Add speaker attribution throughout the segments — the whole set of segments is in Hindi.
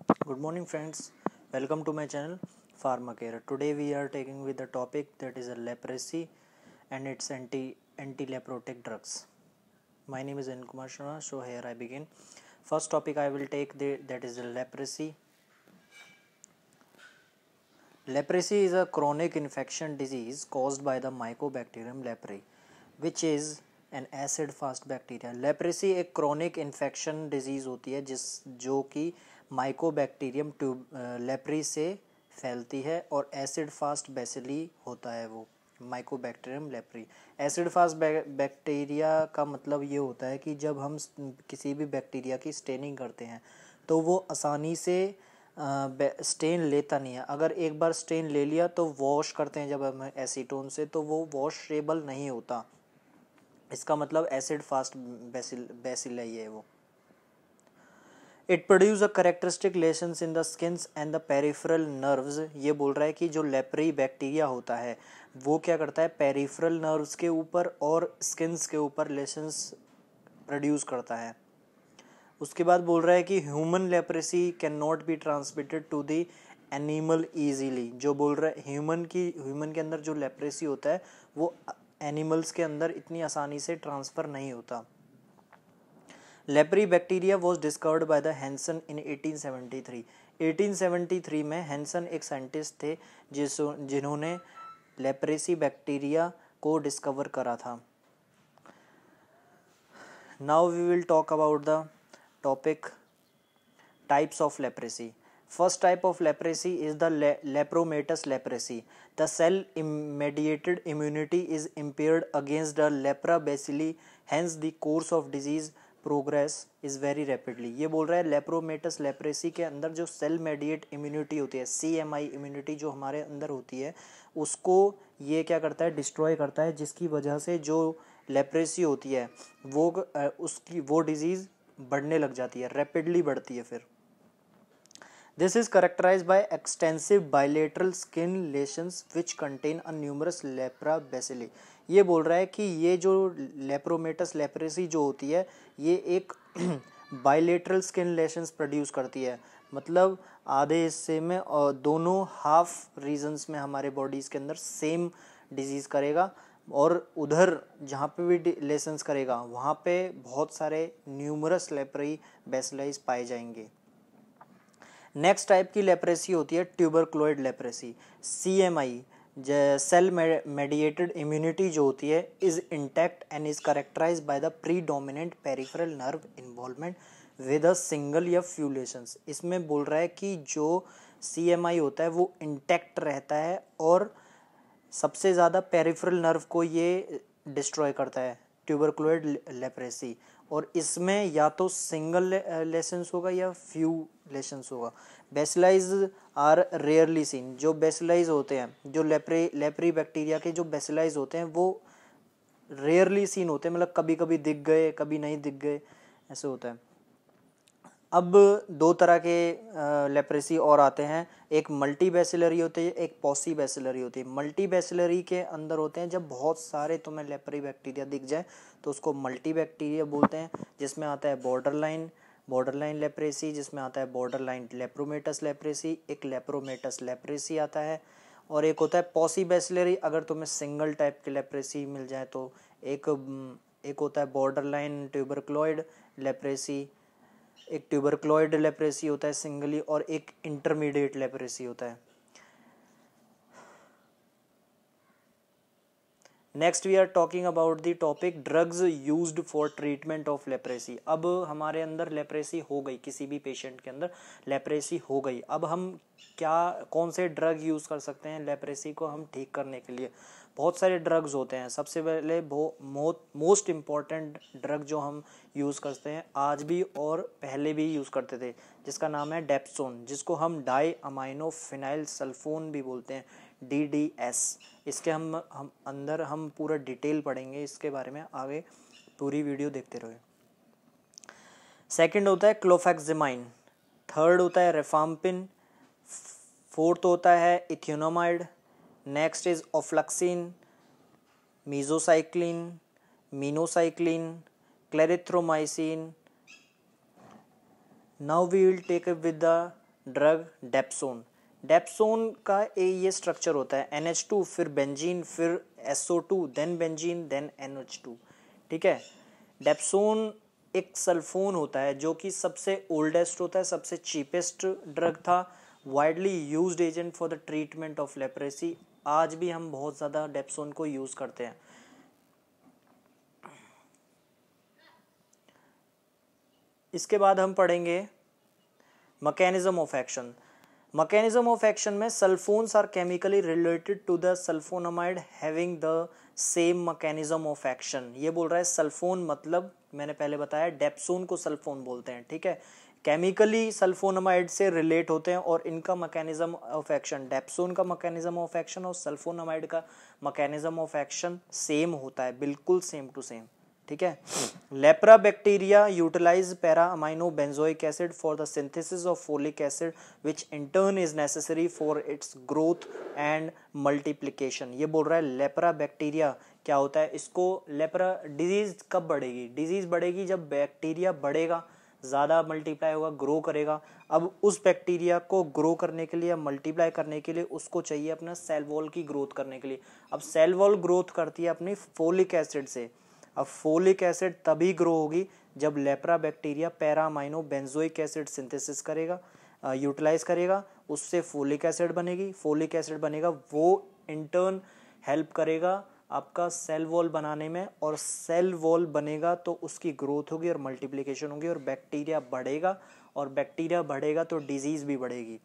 Speaker 1: Good morning friends, welcome to my channel Pharma Care. Today we are taking with the topic that is a leprosy and its anti-leprotic drugs. My name is N. Kumar Sharma, so here I begin. First topic I will take that is the leprosy. Leprosy is a chronic infection disease caused by the Mycobacterium leprae, which is an acid fast bacteria. Leprosy एक chronic infection disease होती है जो कि माइकोबैक्टीरियम लेप्री से फैलती है और एसिड फास्ट बेसिली होता है वो mycobacterium leprae. Acid fast bacteria का मतलब ये होता है कि जब हम किसी भी बैक्टीरिया की स्टेनिंग करते हैं तो वो आसानी से स्टेन लेता नहीं है। अगर एक बार स्टेन ले लिया तो वॉश करते हैं जब हम एसीटोन से तो वो वॉशेबल नहीं होता। इसका मतलब एसिड फास्ट बेसिलाई है वो। It produce a characteristic lesions in the skins and the peripheral nerves. ये बोल रहा है कि जो लेप्री बैक्टीरिया होता है वो क्या करता है, पेरिफेरल नर्व्स के ऊपर और स्किन्स के ऊपर लेशंस प्रोड्यूस करता है। उसके बाद बोल रहा है कि human leprosy can not be transmitted to the animal easily. जो बोल रहा है ह्यूमन के अंदर जो लेप्रेसी होता है वो एनिमल्स के अंदर इतनी आसानी से ट्रांसफ़र नहीं होता। Leprae bacteria was discovered by the Hansen in 1873। 1873 में हैंसन एक साइंटिस्ट थे जिन्होंने लेप्रेसी बैक्टीरिया को डिस्कवर करा था। Now we will talk about the topic types of leprosy. First type of leprosy is the lepromatous leprosy. The cell-mediated immunity is impaired against the lepra bacilli, hence the course of disease progress is very rapidly. ये बोल रहा है लेप्रोमेटस लेप्रेसी के अंदर जो सेल मेडिएट इम्यूनिटी होती है, CMI इम्यूनिटी जो हमारे अंदर होती है, उसको ये क्या करता है, डिस्ट्रॉय करता है, जिसकी वजह से जो लेप्रेसी होती है वो डिजीज़ बढ़ने लग जाती है, रैपिडली बढ़ती है फिर। This is characterized by extensive bilateral skin lesions which contain a numerous lepra bacilli. ये बोल रहा है कि ये जो लेप्रोमेटस लेप्रेसी जो होती है ये एक बाइलेटरल स्किन लेशंस प्रोड्यूस करती है। मतलब आधे हिस्से में और दोनों हाफ रीजन्स में हमारे बॉडीज़ के अंदर सेम डिजीज़ करेगा और उधर जहाँ पे भी लेशंस करेगा वहाँ पे बहुत सारे न्यूमरस लेप्री बेसिलाइज पाए जाएंगे। नेक्स्ट टाइप की लेप्रेसी होती है tuberculoid leprosy. CMI cell mediated immunity जो होती है is intact and is characterised by the predominant peripheral nerve involvement with a single या फ्यू लेशंस। इसमें बोल रहा है कि जो CMI होता है वो इंटैक्ट रहता है और सबसे ज़्यादा पेरिफेरल नर्व को ये डिस्ट्रॉय करता है ट्यूबरक्लोइड लेप्रेसी। और इसमें या तो सिंगल लेशंस होगा या फ्यू लेशंस होगा। Bacilli are rarely seen. जो बेसिलाइज होते हैं, जो लेप्री बैक्टीरिया के जो बेसिलाइज होते हैं वो रेयरली सीन होते हैं, मतलब कभी कभी दिख गए कभी नहीं दिख गए, ऐसे होता है। अब दो तरह के लेप्रेसी और आते हैं, एक मल्टी बेसिलरी होती है, एक पॉसी बेसिलरी होती है। मल्टी बेसिलरी के अंदर होते हैं जब बहुत सारे तुम्हें लेप्री बैक्टीरिया दिख जाए तो उसको मल्टी बैक्टीरिया बोलते हैं, जिसमें आता है बॉर्डरलाइन लेप्रेसी, जिसमें आता है बॉर्डरलाइन लेप्रोमेटस लेप्रेसी, एक लेप्रोमेटस लेप्रेसी आता है, और एक होता है पॉसी बेसिलरी। अगर तुम्हें सिंगल टाइप के लेप्रेसी मिल जाए तो एक होता है बॉर्डरलाइन ट्यूबरक्लोइड लेप्रेसी, एक ट्यूबरक्लोइड लेप्रेसी होता है सिंगली, और एक इंटरमीडिएट लेप्रेसी होता है। Next we are talking about the topic drugs used for treatment of leprosy. अब हमारे अंदर लेप्रेसी हो गई, किसी भी पेशेंट के अंदर लेप्रेसी हो गई, अब हम कौन से ड्रग यूज़ कर सकते हैं लेप्रेसी को हम ठीक करने के लिए? बहुत सारे ड्रग्स होते हैं। सबसे पहले मोस्ट इम्पॉर्टेंट ड्रग जो हम यूज़ करते हैं आज भी और पहले भी यूज़ करते थे, जिसका नाम है डेप्सोन, जिसको हम डाई अमाइनो फिनाइल सल्फोन भी बोलते हैं, DDS। इसके हम पूरा डिटेल पढ़ेंगे इसके बारे में आगे, पूरी वीडियो देखते रहो। सेकंड होता है क्लोफेक्सिमाइन, थर्ड होता है रेफाम्पिन, फोर्थ होता है इथियोनामाइड, नेक्स्ट इज ऑफ्लक्सिन, मीजोसाइक्लिन, minocycline, clarithromycin. Now we will take up with the drug dapsone. Dapsone का ये स्ट्रक्चर होता है NH2 फिर बेंजीन फिर SO2 then benzene then NH2। ठीक है, डेप्सोन एक सल्फोन होता है जो कि सबसे ओल्डेस्ट होता है, सबसे चीपेस्ट ड्रग था, widely used agent for the treatment of leprosy. आज भी हम बहुत ज़्यादा डेप्सोन को यूज़ करते हैं। इसके बाद हम पढ़ेंगे mechanism of action. Mechanism of action में sulfones are chemically related to the sulfonamide having the same mechanism of action. ये बोल रहा है सल्फोन मतलब मैंने पहले बताया डेप्सोन को सल्फोन बोलते हैं। ठीक है, केमिकली सल्फोनामाइड से रिलेट होते हैं और इनका मैकेनिज्म ऑफ एक्शन, डेप्सोन का मैकेनिज्म ऑफ एक्शन और सल्फोनामाइड का मैकेनिज्म ऑफ एक्शन सेम होता है, बिल्कुल सेम टू सेम। ठीक है, lepra bacteria utilise para amino benzoic acid for the synthesis of folic acid which in turn is necessary for its growth and multiplication. ये बोल रहा है लेप्रा बैक्टीरिया क्या होता है, इसको लेप्रा डिजीज कब बढ़ेगी, डिजीज बढ़ेगी जब बैक्टीरिया बढ़ेगा, ज़्यादा मल्टीप्लाई होगा, ग्रो करेगा। अब उस बैक्टीरिया को ग्रो करने के लिए, मल्टीप्लाई करने के लिए उसको चाहिए अपना सेल वॉल की ग्रोथ करने के लिए। अब सेल वॉल ग्रोथ करती है अपनी फोलिक एसिड से। अब फोलिक एसिड तभी ग्रो होगी जब lepra bacteria para amino benzoic acid synthesis करेगा, यूटिलाइज करेगा, उससे फोलिक एसिड बनेगी, फोलिक एसिड बनेगा, वो इंटर्न हेल्प करेगा आपका सेल वॉल बनाने में, और सेल वॉल बनेगा तो उसकी ग्रोथ होगी और मल्टीप्लिकेशन होगी और बैक्टीरिया बढ़ेगा, और बैक्टीरिया बढ़ेगा तो डिजीज भी बढ़ेगी।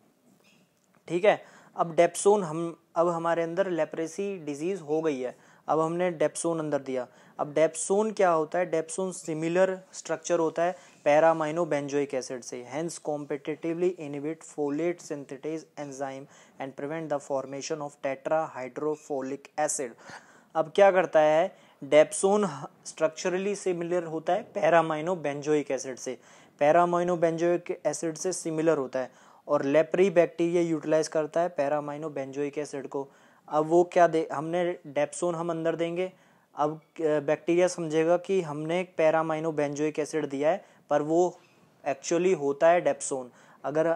Speaker 1: ठीक है, अब डेप्सोन अब हमारे अंदर लेप्रेसी डिजीज हो गई है, अब हमने डेप्सोन अंदर दिया। अब डेप्सोन क्या होता है, डेप्सोन सिमिलर स्ट्रक्चर होता है पैरा अमाइनो बेंजोइक एसिड से, hence competitively inhibit folate synthetase enzyme and prevent the formation of tetra hydrofolic acid. अब क्या करता है, डेप्सोन स्ट्रक्चरली सिमिलर होता है पैरा अमाइनो बेंजोइक एसिड से, पैरा अमाइनो बेंजोइक एसिड से सिमिलर होता है, और लेप्री बैक्टीरिया यूटिलाइज करता है पैरा अमाइनो बेंजोइक एसिड को। अब वो क्या हमने डेप्सोन हम अंदर देंगे, अब बैक्टीरिया समझेगा कि हमने पैरा अमाइनो बेंजोइक एसिड दिया है पर वो एक्चुअली होता है डेप्सोन। अगर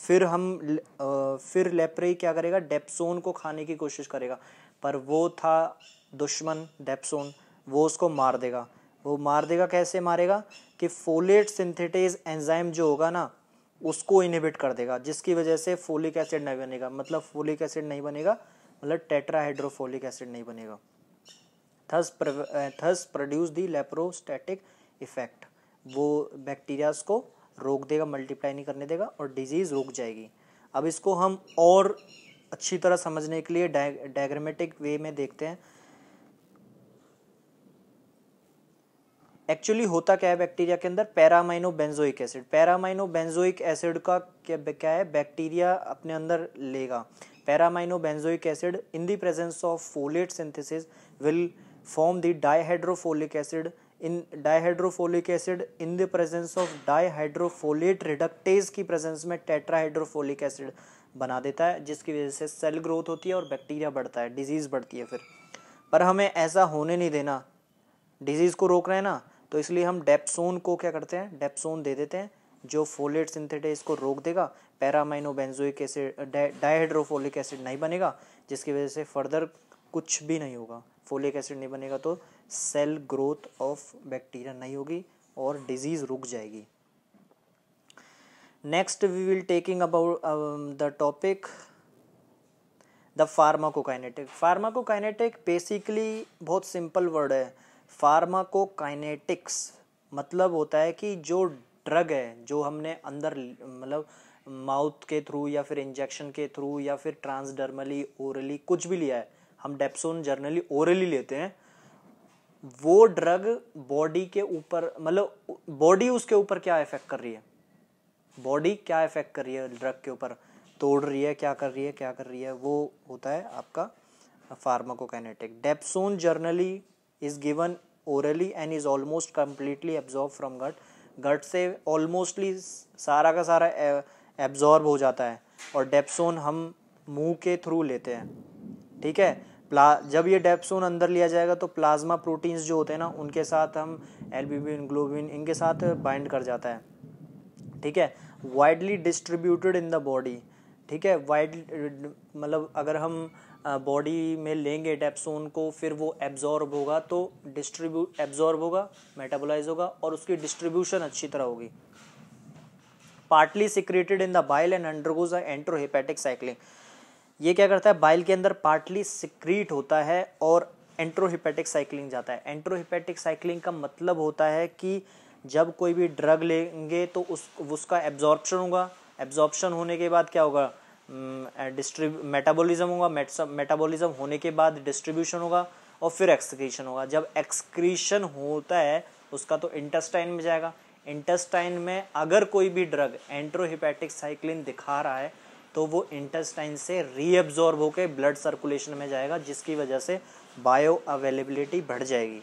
Speaker 1: फिर लेप्री क्या करेगा, डेप्सोन को खाने की कोशिश करेगा, पर वो था दुश्मन डेप्सोन, वो उसको मार देगा। वो मार देगा, कैसे मारेगा कि फोलेट सिंथेटेज एंजाइम जो होगा ना उसको इनहिबिट कर देगा, जिसकी वजह से फोलिक एसिड नहीं बनेगा, मतलब फोलिक एसिड नहीं बनेगा, मतलब टेट्राहाइड्रोफोलिक एसिड नहीं बनेगा। Thus produce the leprostatic effect, वो बैक्टीरियाज को रोक देगा, मल्टीप्लाई नहीं करने देगा और डिजीज रुक जाएगी। अब इसको हम और अच्छी तरह समझने के लिए डायग्रामेटिक वे में देखते हैं। एक्चुअली होता क्या है बैक्टीरिया के अंदर, para amino benzoic acid, para amino benzoic acid का क्या है, बैक्टीरिया अपने अंदर लेगा para amino benzoic acid in the presence of folate synthesis will form the dihydrofolic acid, in dihydrofolic acid in the presence of dihydrofolate reductase की प्रेजेंस में टेट्राहाइड्रोफोलिक एसिड बना देता है, जिसकी वजह से सेल ग्रोथ होती है और बैक्टीरिया बढ़ता है, डिजीज बढ़ती है फिर। पर हमें ऐसा होने नहीं देना, डिजीज को रोक रहे हैं ना, तो इसलिए हम डेप्सोन को क्या करते हैं, डेप्सोन दे देते हैं जो फोलेट सिंथेटेज को रोक देगा, para amino benzoic acid dihydrofolic acid नहीं बनेगा, जिसकी वजह से फर्दर कुछ भी नहीं होगा, फोलिक एसिड नहीं बनेगा तो सेल ग्रोथ ऑफ बैक्टीरिया नहीं होगी और डिजीज रुक जाएगी। Next we will taking about the topic the pharmacokinetic. Pharmacokinetic basically बहुत सिंपल वर्ड है। फार्माकोकाइनेटिक्स मतलब होता है कि जो ड्रग है जो हमने अंदर मतलब माउथ के थ्रू या फिर इंजेक्शन के थ्रू या फिर ट्रांसडर्मली ओरली कुछ भी लिया है, हम डेप्सोन जर्नली ओरली लेते हैं, वो ड्रग बॉडी के ऊपर मतलब बॉडी उसके ऊपर क्या इफेक्ट कर रही है, बॉडी क्या इफेक्ट कर रही है ड्रग के ऊपर, तोड़ रही है, क्या कर रही है, वो होता है आपका pharmacokinetic. Dapsone generally is given orally and is almost completely absorbed from gut, gut से ऑलमोस्टली सारा का सारा एब्जॉर्ब हो जाता है, और डेप्सोन हम मुंह के थ्रू लेते हैं। ठीक है, जब ये डेप्सोन अंदर लिया जाएगा तो प्लाज्मा प्रोटीन्स जो होते हैं ना उनके साथ हम एल्ब्यूमिन ग्लोबिन इनके साथ बाइंड कर जाता है। ठीक है, widely distributed in the body, ठीक है। वाइड मतलब अगर हम बॉडी में लेंगे डेप्सोन को, फिर वो एब्जॉर्ब होगा तो एब्जॉर्ब होगा, मेटाबोलाइज होगा और उसकी डिस्ट्रीब्यूशन अच्छी तरह होगी। Partly secreted in the bile and undergoes enterohepatic cycling, ये क्या करता है, बाइल के अंदर पार्टली सिक्रीट होता है और एंट्रोहेपेटिक साइक्लिंग जाता है। एंट्रोहेपेटिक साइक्लिंग का मतलब होता है कि जब कोई भी ड्रग लेंगे तो उसका एब्जॉर्प्शन होगा, एब्जॉर्प्शन होने के बाद क्या होगा, मेटाबॉलिज्म होगा, मेटाबॉलिज्म होने के बाद डिस्ट्रीब्यूशन होगा और फिर एक्सक्रीशन होगा। जब एक्सक्रीशन होता है उसका तो इंटेस्टाइन में जाएगा। इंटेस्टाइन में अगर कोई भी ड्रग एंट्रोहेपेटिक साइक्लिन दिखा रहा है तो वो इंटेस्टाइन से रीअब्जॉर्ब होकर ब्लड सर्कुलेशन में जाएगा, जिसकी वजह से बायो अवेलेबिलिटी बढ़ जाएगी।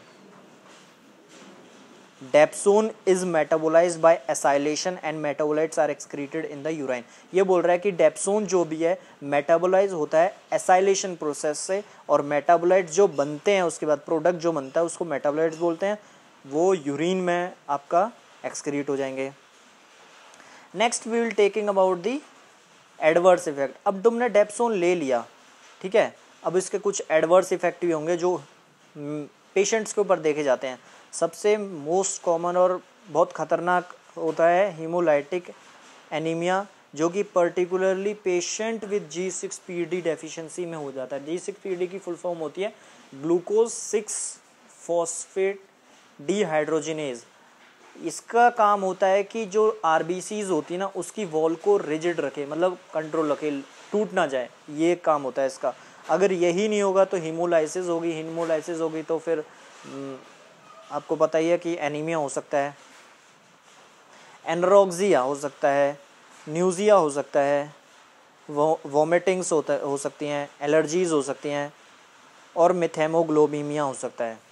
Speaker 1: Dapsone is metabolised by acylation and metabolites are excreted in the urine. ये बोल रहा है कि डेप्सोन जो भी है मेटाबोलाइज होता है एसाइलेशन प्रोसेस से, और मेटाबोलाइट्स जो बनते हैं उसके बाद प्रोडक्ट जो बनता है उसको मेटाबोलाइट्स बोलते हैं, वो यूरिन में आपका एक्सक्रीट हो जाएंगे। Next we will taking about the adverse effect. अब तुमने डेप्सोन ले लिया, ठीक है, अब इसके कुछ एडवर्स इफेक्ट भी होंगे जो पेशेंट्स के ऊपर देखे जाते हैं। सबसे मोस्ट कॉमन और बहुत खतरनाक होता है हीमोलाइटिक एनीमिया, जो कि particularly patient with G6PD deficiency में हो जाता है। G6PD की फुल फॉर्म होती है ग्लूकोज 6 फॉस्फेट डिहाइड्रोजिनेज। इसका काम होता है कि जो RBCs होती है ना उसकी वॉल को रिजिड रखे, मतलब कंट्रोल रखे, टूट ना जाए, ये काम होता है इसका। अगर यही नहीं होगा तो हीमोलाइसिस होगी, हीमोलाइसिस होगी तो फिर आपको पता ही है कि एनीमिया हो सकता है, एनरोक्सिया हो सकता है, न्यूजिया हो सकता है, वोमिटिंग्स हो सकती हैं, एलर्जीज हो सकती हैं और मिथेमोग्लोबिमिया हो सकता है।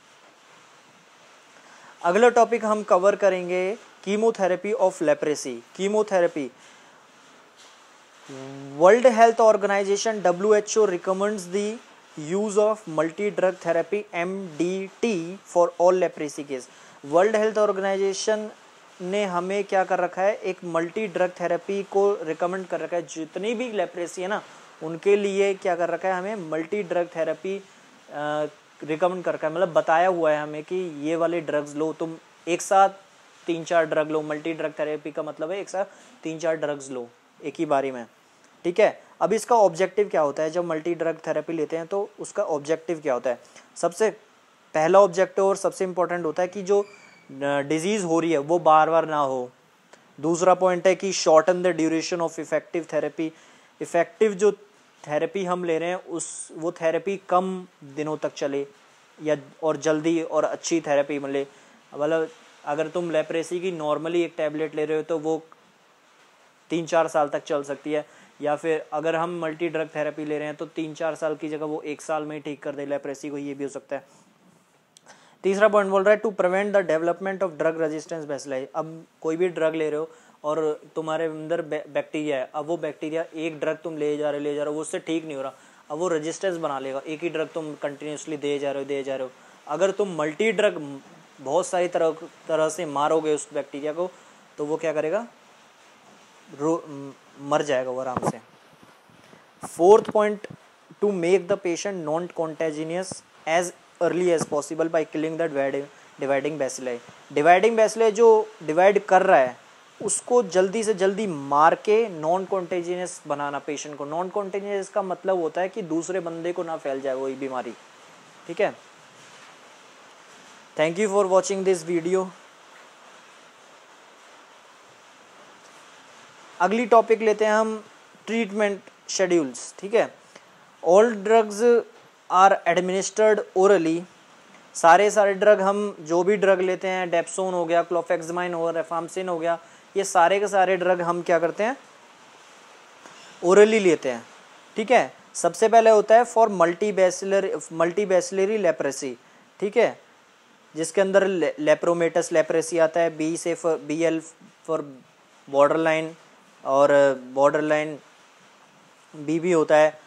Speaker 1: अगला टॉपिक हम कवर करेंगे chemotherapy of leprosy. Chemotherapy, world health organisation WHO recommends the use of multi drug therapy MDT for all leprosy case. World health organisation ने हमें क्या कर रखा है, एक मल्टी ड्रग थेरेपी को रिकमेंड कर रखा है। जितनी भी लेप्रेसी है ना उनके लिए क्या कर रखा है, हमें मल्टी ड्रग थेरेपी रिकमेंड कर रखा है, मतलब बताया हुआ है हमें कि ये वाले ड्रग्स लो, तुम एक साथ 3-4 ड्रग लो। मल्टी ड्रग थेरेपी का मतलब है एक साथ 3-4 ड्रग्स लो एक ही बारी में, ठीक है। अब इसका ऑब्जेक्टिव क्या होता है, जब मल्टी ड्रग थेरेपी लेते हैं तो उसका ऑब्जेक्टिव क्या होता है। सबसे पहला ऑब्जेक्टिव और सबसे इम्पोर्टेंट होता है कि जो डिजीज़ हो रही है वो बार बार ना हो। दूसरा पॉइंट है कि shorten the duration of effective therapy. Effective जो थेरेपी हम ले रहे हैं वो थेरेपी कम दिनों तक चले या और जल्दी और अच्छी थेरेपी मिले। मतलब अगर तुम लेप्रेसी की नॉर्मली एक टैबलेट ले रहे हो तो वो 3-4 साल तक चल सकती है, या फिर अगर हम मल्टी ड्रग थेरेपी ले रहे हैं तो 3-4 साल की जगह वो 1 साल में ही ठीक कर दे लेप्रेसी को, ये भी हो सकता है। तीसरा पॉइंट बोल रहा है to prevent the development of drug resistance bacilli. अब कोई भी ड्रग ले रहे हो और तुम्हारे अंदर बैक्टीरिया है, अब वो बैक्टीरिया एक ड्रग तुम ले जा रहे हो वो उससे ठीक नहीं हो रहा, अब वो रेजिस्टेंस बना लेगा। एक ही ड्रग तुम कंटिन्यूसली दे जा रहे हो। अगर तुम मल्टी ड्रग बहुत सारी तरह से मारोगे उस बैक्टीरिया को तो वो क्या करेगा, मर जाएगा वो आराम से। Fourth point, to make the patient non contagious as early as possible by killing the dividing bacilli. Dividing bacilli जो डिवाइड कर रहा है उसको जल्दी से जल्दी मार के नॉन कॉन्टेजिनियस बनाना पेशेंट को। नॉन कॉन्टेजिनियस का मतलब होता है कि दूसरे बंदे को ना फैल जाए वही बीमारी, ठीक है। Thank you for watching this video. अगली टॉपिक लेते हैं हम ट्रीटमेंट शेड्यूल्स, ठीक है। All drugs are administered orally. सारे ड्रग हम जो भी ड्रग लेते हैं, डेप्सोन हो गया, क्लोफेक्समाइन हो गया, रेफाम्सिन हो गया, ये सारे के सारे ड्रग हम क्या करते हैं, ओरली लेते हैं, ठीक है। सबसे पहले होता है फॉर मल्टीबैसिलरी लेप्रेसी, ठीक है, जिसके अंदर लेप्रोमेटस लेप्रेसी आता है, BL फॉर बॉर्डरलाइन और बॉर्डरलाइन B भी होता है।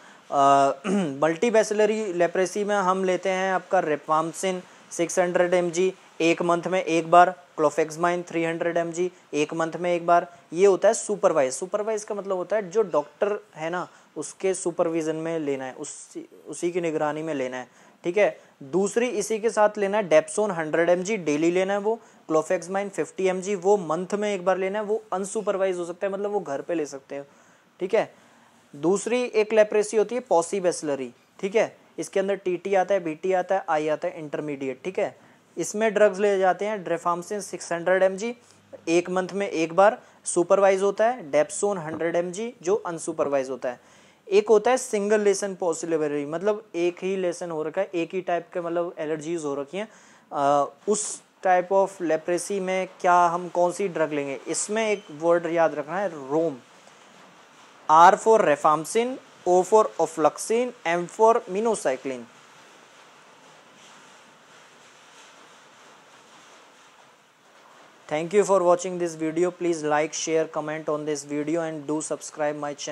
Speaker 1: मल्टीबैसिलरी लेप्रेसी में हम लेते हैं आपका रेफाम्सिन 600 mg, एक मंथ में एक बार क्लोफेक्समाइन 300 mg, एक मंथ में एक बार। ये होता है सुपरवाइज। सुपरवाइज का मतलब होता है जो डॉक्टर है ना उसके सुपरविजन में लेना है, उसी की निगरानी में लेना है, ठीक है। दूसरी इसी के साथ लेना है डेप्सोन 100 mg, डेली लेना है वो। क्लोफेक्समाइन 50 mg, वो मंथ में एक बार लेना है, वो अनसुपरवाइज हो सकता है, मतलब वो घर पे ले सकते हैं, ठीक है। दूसरी एक लेप्रेसी होती है पॉसीबैसिलरी, ठीक है। इसके अंदर टीटी आता है, बीटी आता है, आई आता है इंटरमीडिएट, ठीक है। इसमें ड्रग्स ले जाते हैं ड्रेफाम्सिन 600 mg, एक मंथ में एक बार, सुपरवाइज होता है। डेप्सोन 100 mg जो अनसुपरवाइज होता है। एक होता है सिंगल लेसन पॉसिबैसिलरी, मतलब एक ही लेसन हो रखा है, एक ही टाइप के मतलब एलर्जीज हो रखी हैं, उस टाइप ऑफ लेप्रेसी में क्या हम कौन सी ड्रग लेंगे। इसमें एक वर्ड याद रखना है, रोम। R for rifampicin, O for ofloxacin, M for minocycline. Thank you for watching this video. Please like, share, comment on this video and do subscribe my channel.